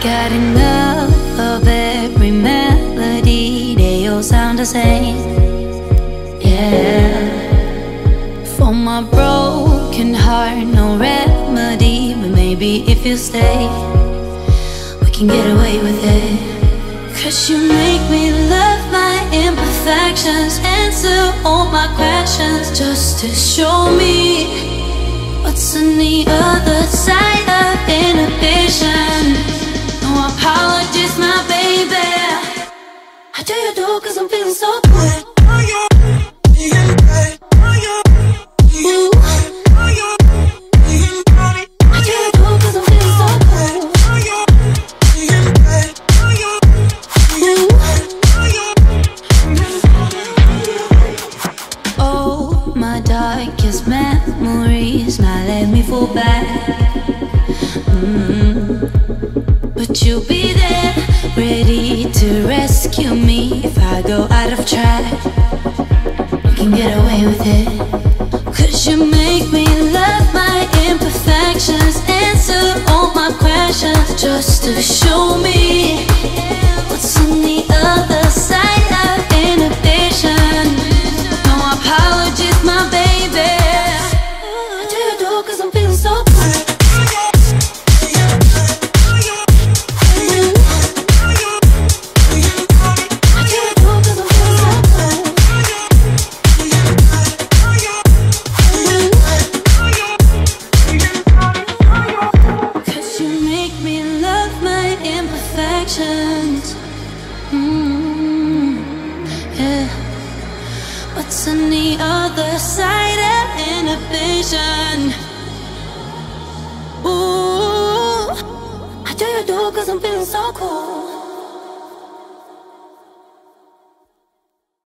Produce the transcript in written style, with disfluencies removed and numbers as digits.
got enough of every melody, they all sound the same. Yeah. For my broken heart, no remedy, but maybe if you stay, we can get away with it. 'Cause you make me love my imperfections, answer all my questions, just to show me what's on the other side of inhibition. No apologies, my baby. How do you do? 'Cause I'm feeling so good. Darkest memories now let me fall back. But you'll be there, ready to rescue me if I go out of track. We can get away with it. 'Cause you make me love my imperfections, answer all my questions, just to show me what's on the other side of inhibition. No apologies, my baby. How do you do? 'Cause I'm feeling so good. Yeah. What's on the other side of inhibition? Ooh, how do you do? 'Cause I'm feeling so cool.